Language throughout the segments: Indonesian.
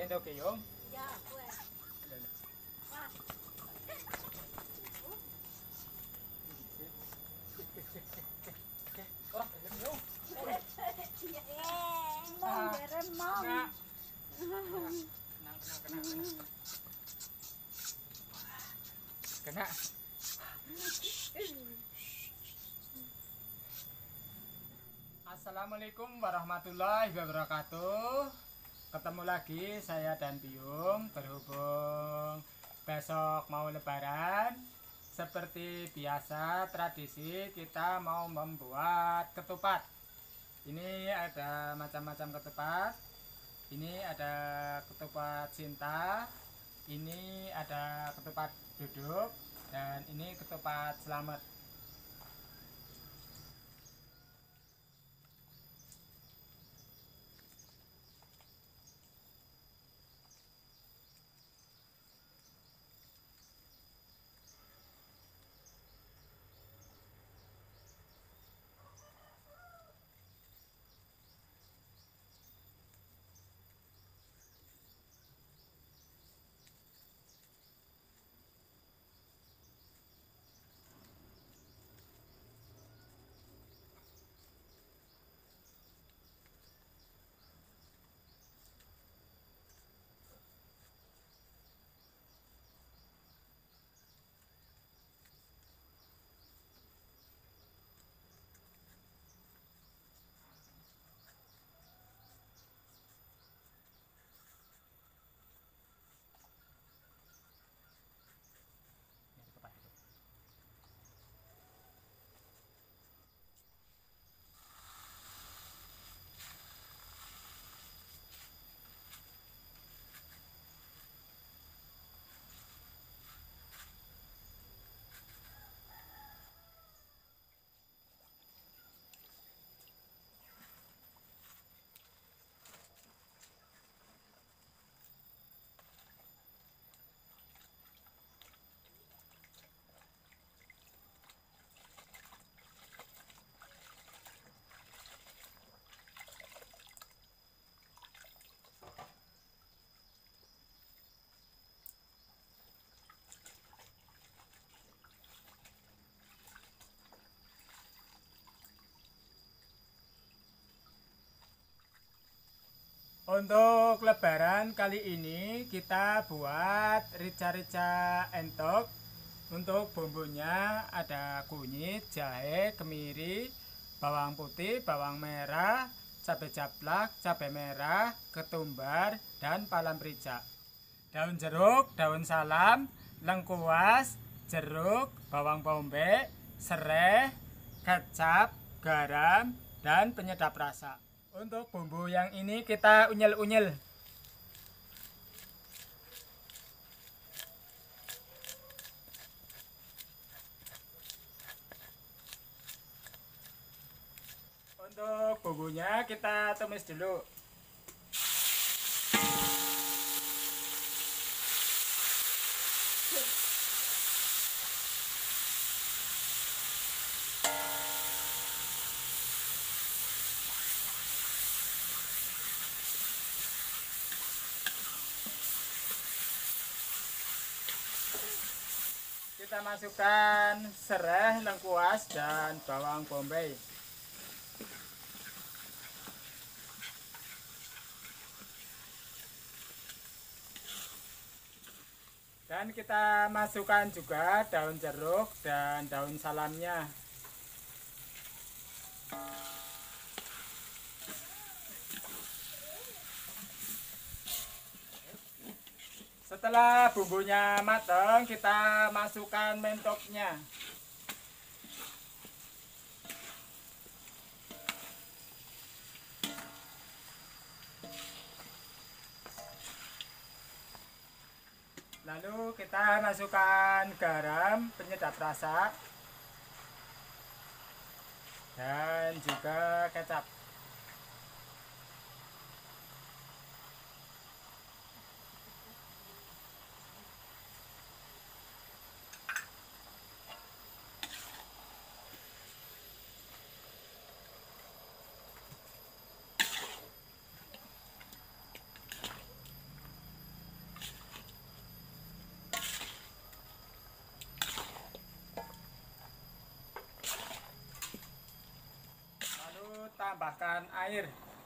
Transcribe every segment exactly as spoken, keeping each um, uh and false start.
Sendok Yung. Ya, wes. Wah. Wah, ini Yung. Eh, mau derem mau. Kena. Kena, kena, kena, kena. Kena. Assalamualaikum warahmatullahi wabarakatuh. Ketemu lagi saya dan Biung. Berhubung besok mau lebaran, seperti biasa tradisi kita mau membuat ketupat. Ini ada macam-macam ketupat. Ini ada ketupat cinta, ini ada ketupat duduk, dan ini ketupat selamat. Ini ketupat duduk. Untuk lebaran kali ini kita buat rica-rica entok. Untuk bumbunya ada kunyit, jahe, kemiri, bawang putih, bawang merah, cabai caplak, cabai merah, ketumbar, dan palam rica. Daun jeruk, daun salam, lengkuas, jeruk, bawang bombay, serai, kecap, garam, dan penyedap rasa. Untuk bumbu yang ini kita unyel-unyel. Untuk bumbunya kita tumis dulu. Kita masukkan serai, lengkuas, dan bawang bombay. Dan kita masukkan juga daun jeruk dan daun salamnya. Setelah bumbunya matang, kita masukkan mentoknya. Lalu kita masukkan garam, penyedap rasa, dan juga kecap. masukkan air.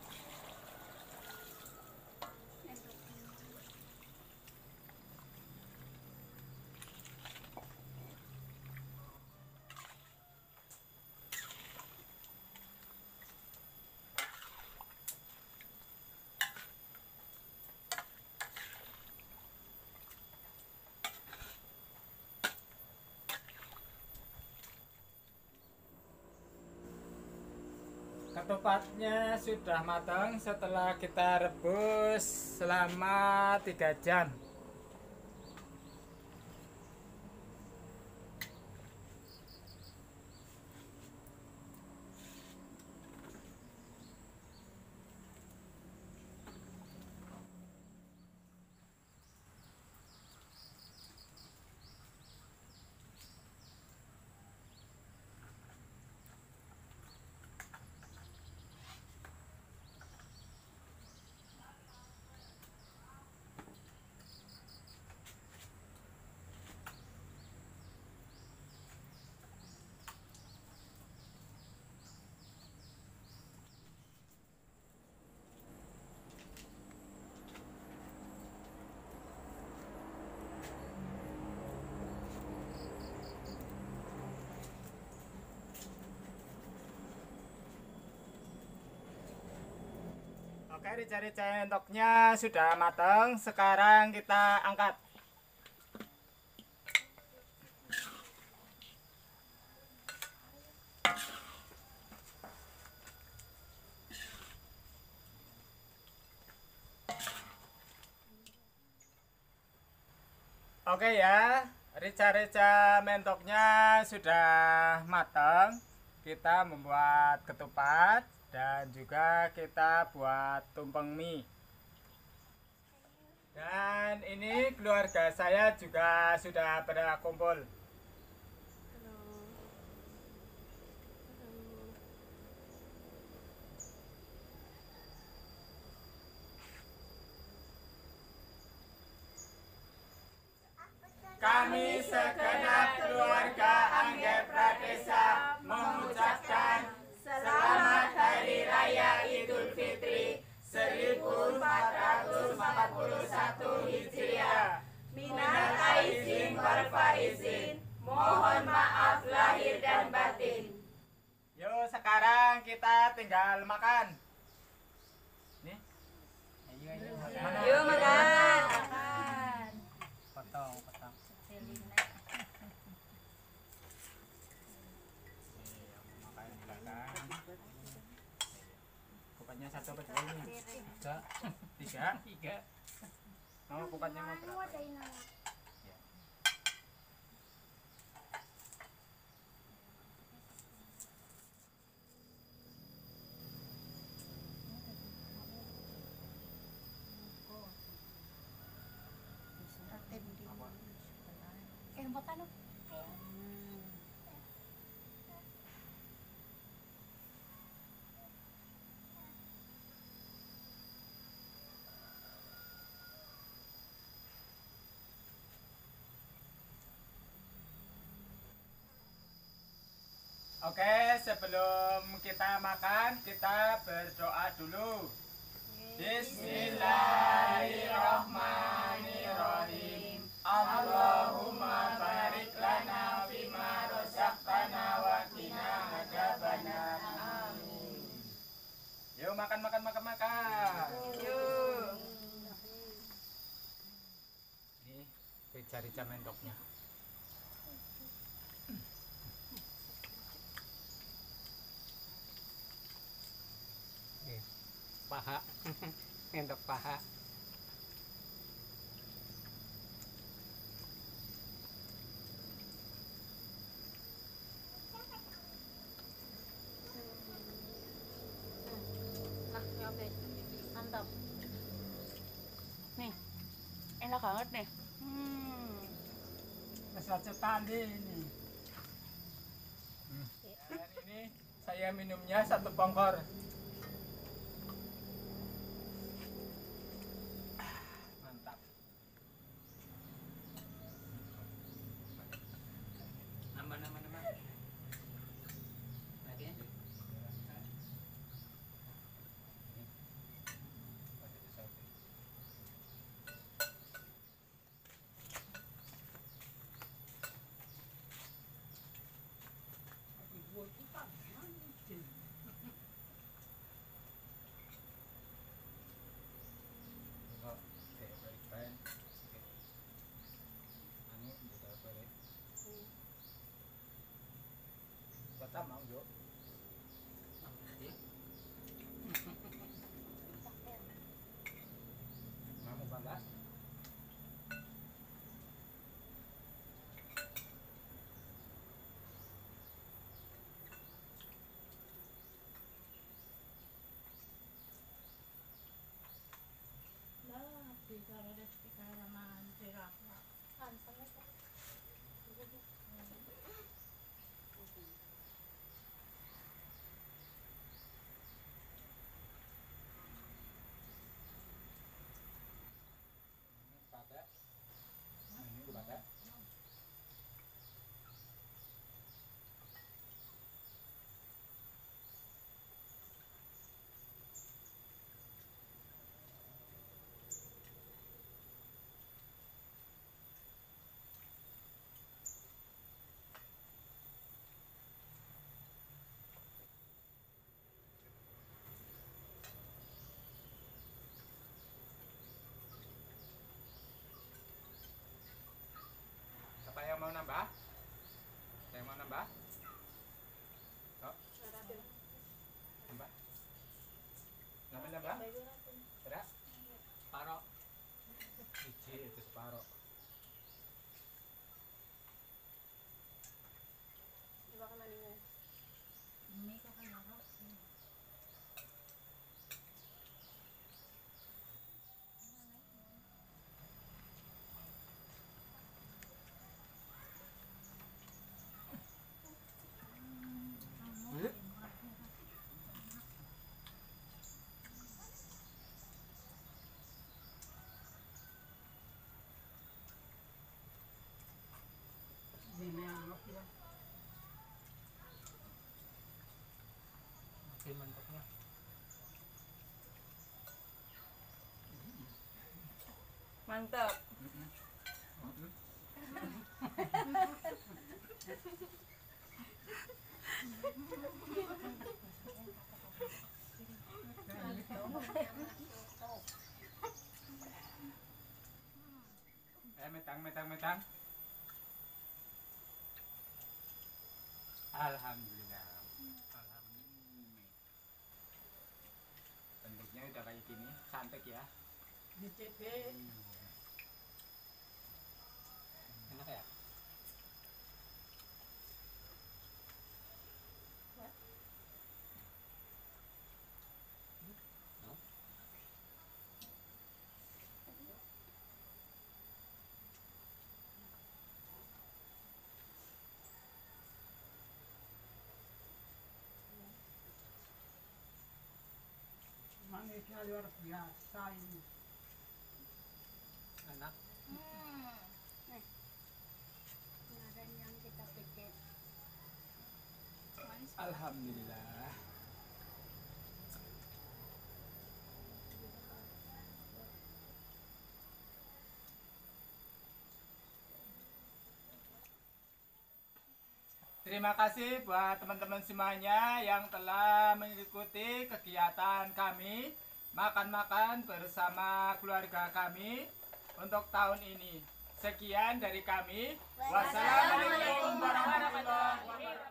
Ketupatnya sudah matang setelah kita rebus selama tiga jam. Oke, rica-rica entoknya sudah matang. Sekarang kita angkat. Oke ya, rica-rica mentoknya sudah matang. Kita membuat ketupat dan juga kita buat tumpeng mie. Dan ini keluarga saya juga sudah pada kumpul. Kami segenap keluarga Angger Pradesa mengucapkan Selamat Hari Raya Idul Fitri seribu empat ratus empat puluh satu Hijriah. Minal aizin wal faizin. Mohon maaf lahir dan batin. Yuk sekarang kita tinggal makan. Nih. Ayo ayo makan. Yuk makan. Potong, potong. Kupatnya satu apa dua ini? Tiga. Tiga? Tiga. Mau kupatnya mau berapa? Ya. Eh, makan lu. Oke, sebelum kita makan, kita berdoa dulu. Bismillahirrahmanirrahim. Allahumma barik lana fima razaqtana wa qina adzabannar. Amin. Yuk makan makan makan makan. Yuk. Ini rica-rica mentoknya. Paha. Endok paha. Nah, oke. Mantap. Nih. Enak banget nih. Hmm. Kesacetan ini. Hmm. Dan ini saya minumnya satu bongkor. Mantap. Nambah nambah nambah. Lagi ya? Tak mau yo. Mau bangga? Lah, bisa ada speaker sama Zira. Kan sama kan. Pada. Ini udah pada. Siapa yang mau nambah? Saya mau nambah? Oh, nambah. Nambah nambah? Tidak? Paro. Iji itu separuh. Coba kan ini. Ini kok kayak apa? Ini yang apa ya? Makin mantapnya. Mantap. Eh, metang, metang, metang. Alhamdulillah. Alhamdulillah. Bentuknya udah kayak gini, cantik ya. Enak ya? Manisnya luar biasa ini. Enak. Hmm. Nih. Kemarin yang kita bikin. Manis. Alhamdulillah. Terima kasih buat teman-teman semuanya yang telah mengikuti kegiatan kami makan-makan bersama keluarga kami untuk tahun ini. Sekian dari kami. Wassalamualaikum warahmatullahi wabarakatuh.